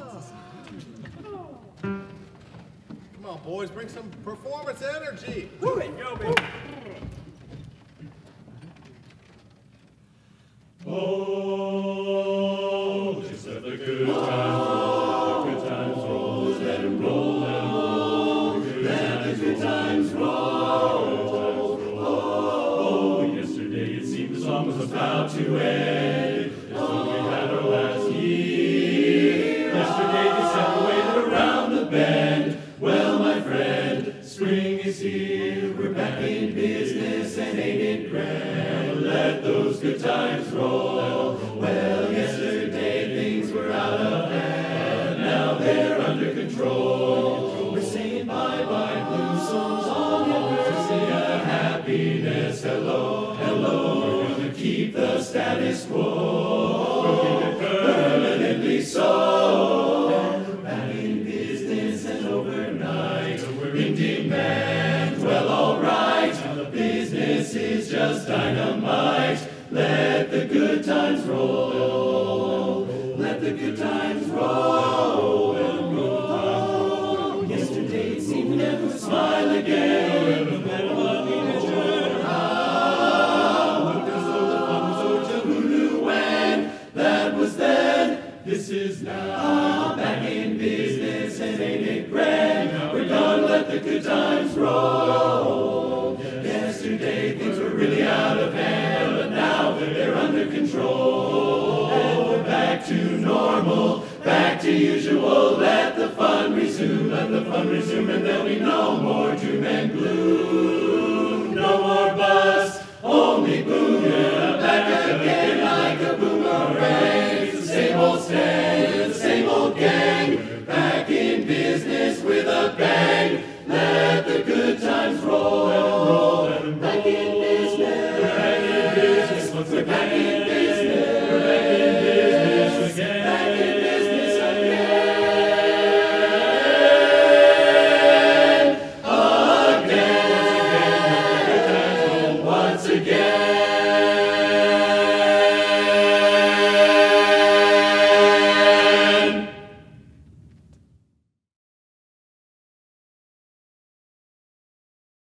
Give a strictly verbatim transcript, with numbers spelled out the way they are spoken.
Come on, boys, bring some performance energy. Woo it, go, baby. Oh, just let the good times roll, let the good times roll, just let them roll, let them roll, let the good times roll. Oh, yesterday it seemed the song was about to end, as though we had our last year. Yesterday they said we waited around the bend. Well, my friend, spring is here, we're back in business, and ain't it grand? Let those good times roll. Well, yesterday things were out of hand, now they're under control. We're saying bye-bye blues songs on the mercy of happiness. Hello, hello, we're gonna keep the status quo. We'll keep it permanently so. And we're back in business and overnight we're in demand. Well, all right, the business is just dynamite. Let the good times roll. Let the good times roll. Yesterday it seemed we never would smile again. Ah, looked as though the fun was over till who knew when. That was then. This is now. Back in business and ain't it grand? We're gonna let the good times roll. Yesterday things were really out of hand, but now they're under control. And we're back to normal, back to usual. Let the fun resume, let the fun resume, and there'll be no more doom and gloom. No more bust, only boom. Yeah, back again like a boomerang. It's the same old stand, the same old gang. Back in business with a bang. Let the good times roll. Let 'em roll, let 'em roll. Back in business. We're back in business. We're back in business. We're back in business again. Back in